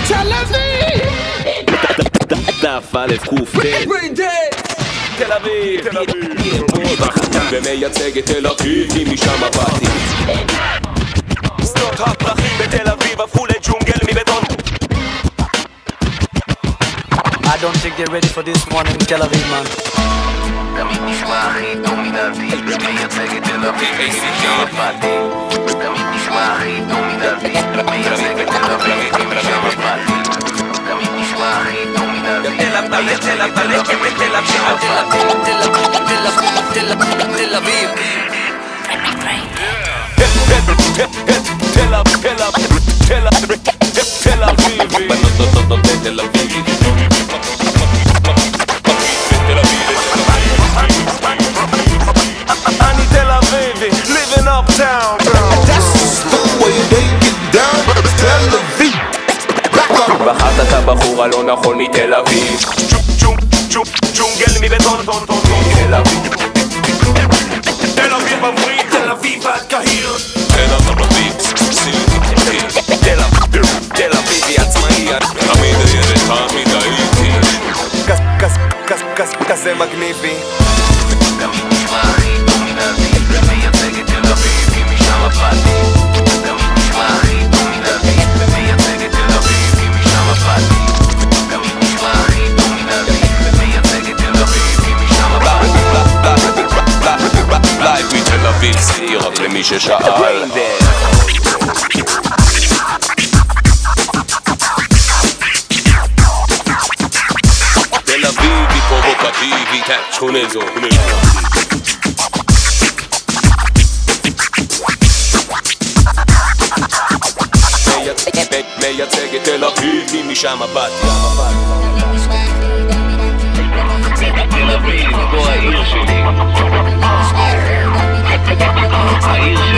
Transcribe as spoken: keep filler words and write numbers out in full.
תל אביב! דף א' קוף תל אביב, תל אביב ומייצג את תל אביב כי משם באתי. שדות הפרחים בתל אביב הפכו לג'ונגל מבטון. I don't think they're ready for this one in Tel Aviv, man. תמיד נשמע הכי דומיננטי, מייצג את תל אביב כי משם באתי. תמיד נשמע הכי דומיננטי, מייצג את תל אביב כי משם באתי. תמיד נשמע הכי דומיננטי, מייצג את תל אביב כי משם באתי. תל אביב. תל אביב, תל אביב, תל אביב, תל אביב, בנות תל אביב. אני תל אביבי, living uptown. That's the way they get down. תל אביב. בחרת את הבחור הלא נכון מתל אביב. ג'ונגל מבטון. תל אביב, תל אביב מבריק, תל אביב עד קהיר. תל אביב, תל אביב, תל אביבי עצמאי. תמיד הילד, תמיד הייתי כזה מגניבי. תמיד נשמע הכי דומיננטי, מייצג את תל אביב כי משם באתי. תמיד נשמע הכי דומיננטי, מייצג את תל אביב כי משם באתי. תמיד נשמע הכי דומיננטי, מייצג את תל אביב כי משם באתי. לייב מתל אביב, זה רק למי ששאל. תל אביבי פרובוקטיבי, שכונה זו. מייצג את תל אביב כי משם באתי. תל אביב, פה העיר שלי. העיר שלי.